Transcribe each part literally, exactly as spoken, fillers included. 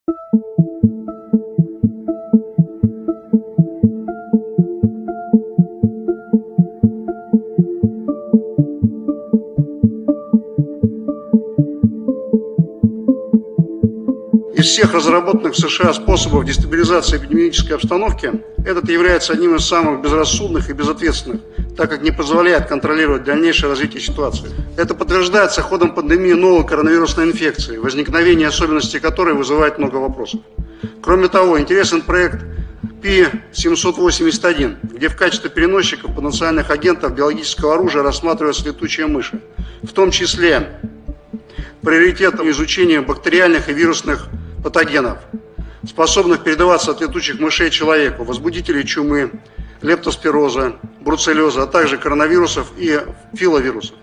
Из всех разработанных в США способов дестабилизации эпидемиологической обстановки, этот является одним из самых безрассудных и безответственных, так как не позволяет контролировать дальнейшее развитие ситуации. Это подтверждается ходом пандемии новой коронавирусной инфекции, возникновение особенностей которой вызывает много вопросов. Кроме того, интересен проект пи семьсот восемьдесят один, где в качестве переносчиков потенциальных агентов биологического оружия рассматриваются летучие мыши, в том числе приоритетом изучения бактериальных и вирусных патогенов, способных передаваться от летучих мышей человеку, возбудителей чумы, лептоспироза, бруцеллеза, а также коронавирусов и филовирусов.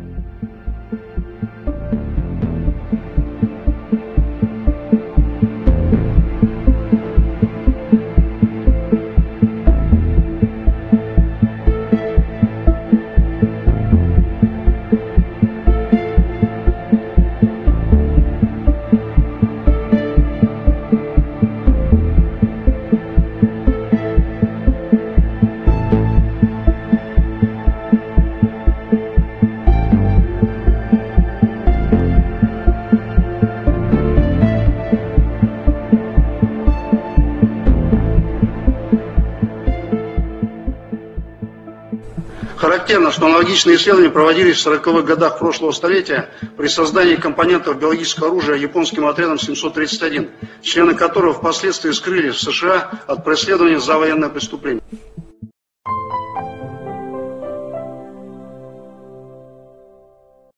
Характерно, что аналогичные исследования проводились в сороковых годах прошлого столетия при создании компонентов биологического оружия японским отрядом семьсот тридцать один, члены которого впоследствии скрылись в США от преследования за военное преступление.